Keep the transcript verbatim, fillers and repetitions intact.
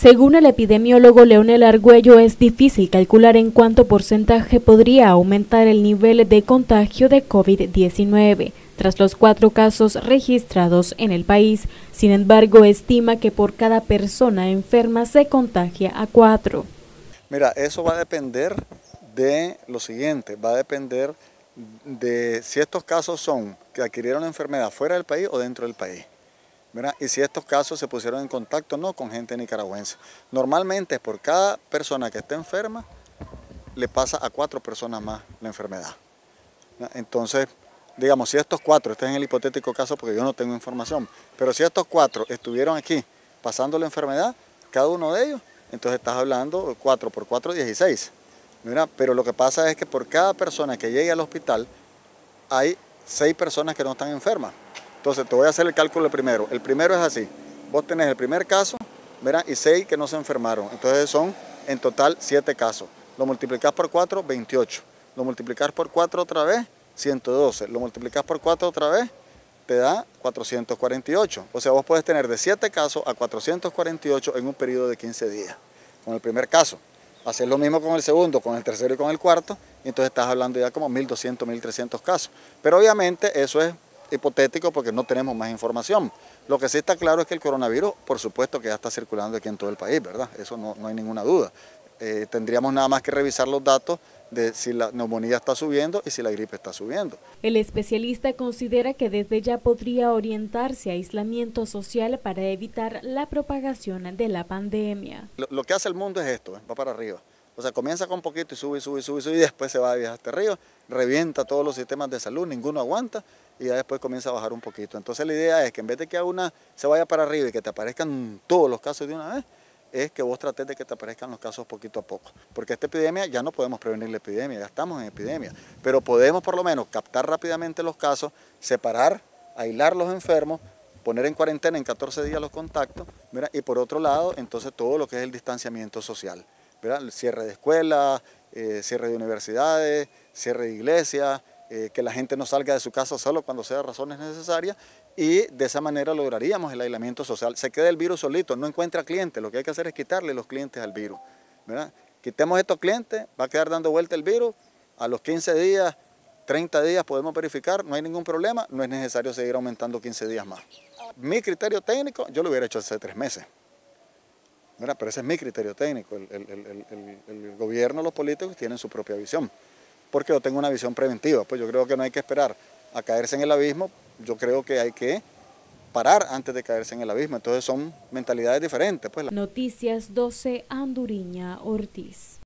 Según el epidemiólogo Leonel Argüello, es difícil calcular en cuánto porcentaje podría aumentar el nivel de contagio de COVID diecinueve tras los cuatro casos registrados en el país. Sin embargo, estima que por cada persona enferma se contagia a cuatro. Mira, eso va a depender de lo siguiente, va a depender de si estos casos son que adquirieron la enfermedad fuera del país o dentro del país. ¿Verdad? Y si estos casos se pusieron en contacto no con gente nicaragüense. Normalmente por cada persona que esté enferma, le pasa a cuatro personas más la enfermedad. ¿Verdad? Entonces, digamos, si estos cuatro, este es en el hipotético caso porque yo no tengo información, pero si estos cuatro estuvieron aquí pasando la enfermedad, cada uno de ellos, entonces estás hablando cuatro por cuatro, dieciséis. ¿Verdad? Pero lo que pasa es que por cada persona que llegue al hospital, hay seis personas que no están enfermas. Entonces te voy a hacer el cálculo primero. El primero es así, vos tenés el primer caso, ¿verdad? Y seis que no se enfermaron. Entonces son en total siete casos. Lo multiplicás por cuatro, veintiocho. Lo multiplicás por cuatro otra vez, ciento doce. Lo multiplicás por cuatro otra vez, te da cuatrocientos cuarenta y ocho. O sea, vos puedes tener de siete casos a cuatrocientos cuarenta y ocho en un periodo de quince días. Con el primer caso. Hacer lo mismo con el segundo, con el tercero y con el cuarto. Y entonces estás hablando ya como mil doscientos, mil trescientos casos. Pero obviamente eso es hipotético porque no tenemos más información. Lo que sí está claro es que el coronavirus, por supuesto que ya está circulando aquí en todo el país, ¿verdad? Eso no, no hay ninguna duda. Eh, tendríamos nada más que revisar los datos de si la neumonía está subiendo y si la gripe está subiendo. El especialista considera que desde ya podría orientarse a aislamiento social para evitar la propagación de la pandemia. Lo, lo que hace el mundo es esto, ¿eh? Va para arriba. O sea, comienza con poquito y sube, sube, sube, sube y después se va a viajar hasta arriba, revienta todos los sistemas de salud, ninguno aguanta y ya después comienza a bajar un poquito. Entonces la idea es que en vez de que a una se vaya para arriba y que te aparezcan todos los casos de una vez, es que vos trates de que te aparezcan los casos poquito a poco. Porque esta epidemia ya no podemos prevenir la epidemia, ya estamos en epidemia, pero podemos por lo menos captar rápidamente los casos, separar, aislar los enfermos, poner en cuarentena en catorce días los contactos, ¿verdad? Y por otro lado, entonces todo lo que es el distanciamiento social, ¿verdad? El cierre de escuelas, eh, cierre de universidades, cierre de iglesias, eh, que la gente no salga de su casa solo cuando sea razones necesarias y de esa manera lograríamos el aislamiento social. Se queda el virus solito, no encuentra clientes, lo que hay que hacer es quitarle los clientes al virus, ¿verdad? Quitemos estos clientes, va a quedar dando vuelta el virus, a los quince días, treinta días podemos verificar, no hay ningún problema, no es necesario seguir aumentando quince días más. Mi criterio técnico, yo lo hubiera hecho hace tres meses. ¿Verdad? Pero ese es mi criterio técnico, el, el, el, el, el gobierno, los políticos tienen su propia visión, porque yo tengo una visión preventiva, pues yo creo que no hay que esperar a caerse en el abismo, yo creo que hay que parar antes de caerse en el abismo, entonces son mentalidades diferentes. Pues. Noticias doce, Anduriña Ortiz.